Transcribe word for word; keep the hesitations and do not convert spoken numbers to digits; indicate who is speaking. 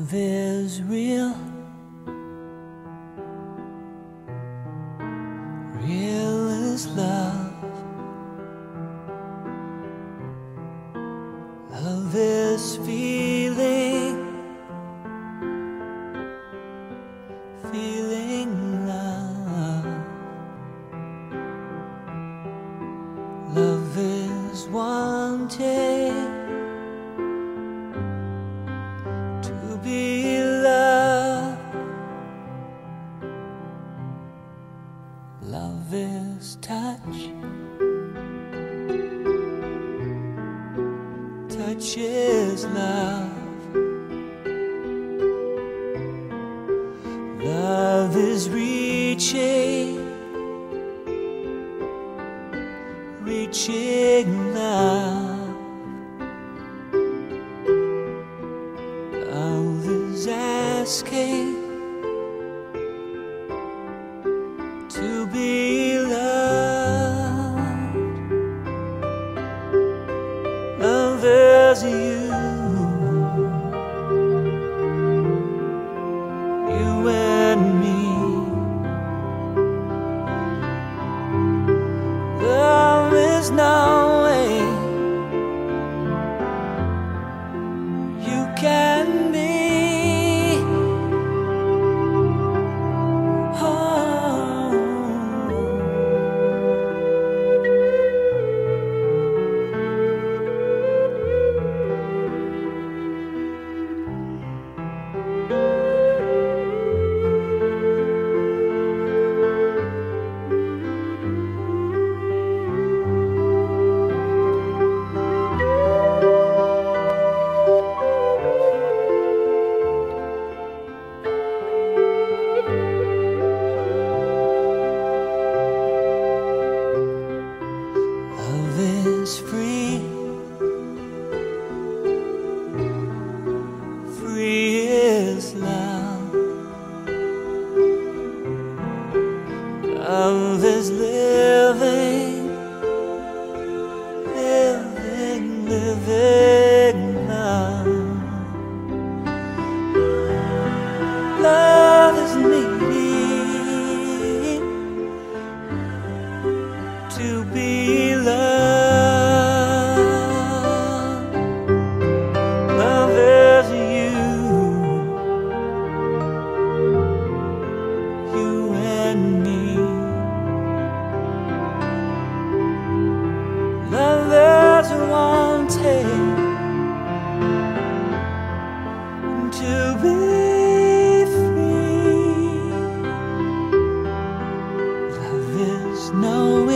Speaker 1: Love is real, real is love. Love is feeling, feeling love. Love is wanting to be loved. Love is touch, touch is love. Love is reaching, reaching love. Love is asking to be loved. Love is you, you and me. Love is knowing you can be. Love is free, free is love. Love is living, living, living love. Love is needing to be loved. Love is you, you and me. Love is wanting to be free. Love is knowing